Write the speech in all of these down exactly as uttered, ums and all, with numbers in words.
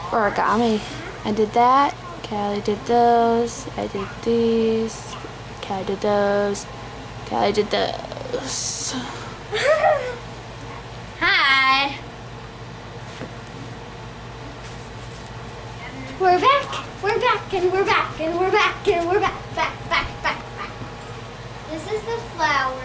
origami. I did that. Callie did those. I did these. Callie did those. Callie did those. Hi. We're back. We're back and we're back and we're back and we're back, back, back, back, back. This is the flower.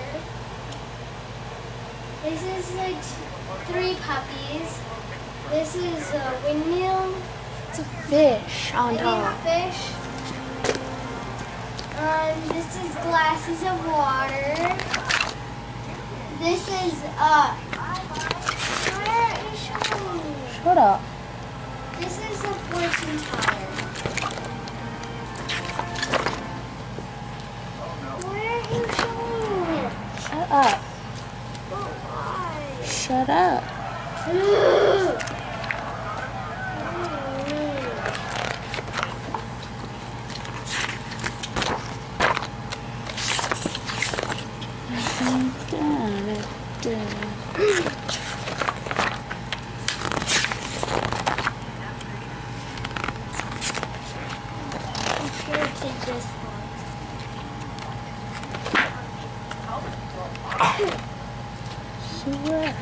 This is like three puppies. This is a windmill. It's a fish on top. Fish. Um, this is glasses of water. This is uh. Where are you showing me? Shut up. This is a fortune teller. Where are you showing me? Shut up. But why? Shut up. Ugh. This one. Swear.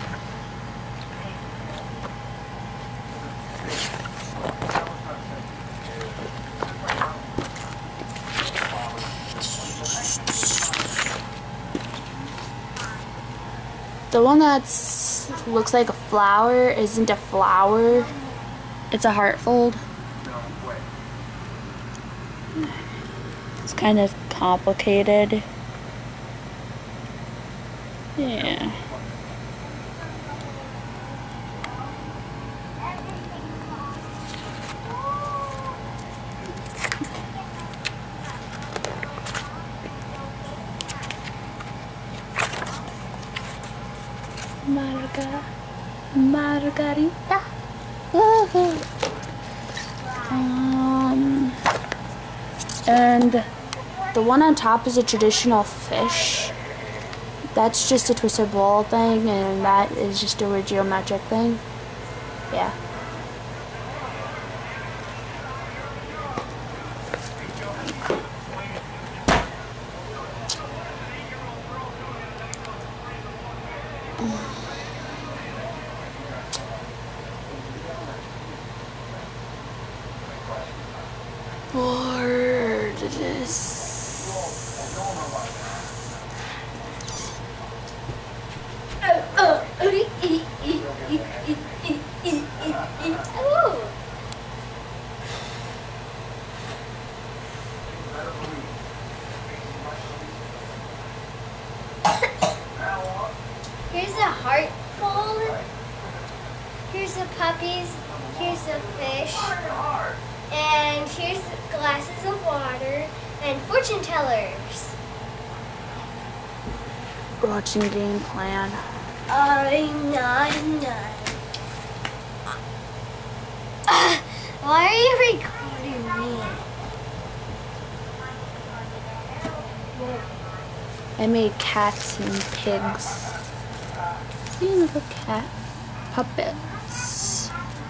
The one that's looks like a flower isn't a flower. It's a heart fold. It's kind of complicated. Yeah. Marga, margarita. Woohoo. Um, and the one on top is a traditional fish. That's just a twisted ball thing, and that is just a geometric thing. Yeah. Bored this. Here's a heart fold. Here's the puppies. Here's the fish. And here's glasses of water and fortune tellers. Watching game plan. I know, know. Uh, why are you recording me? I made cats and pigs. See, little cat puppets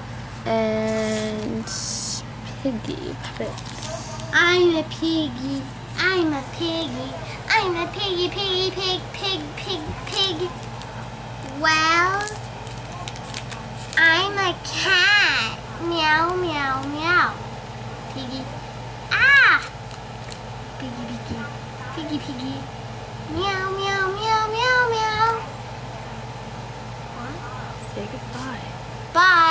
and piggy puppets. I'm a piggy. I'm a piggy. I'm a piggy, piggy, pig, pig, pig, pig. Well, I'm a cat. Meow, meow, meow. Piggy. Ah! Piggy, piggy. Piggy, piggy. Meow, meow, meow, meow, meow. What? Say goodbye. Bye.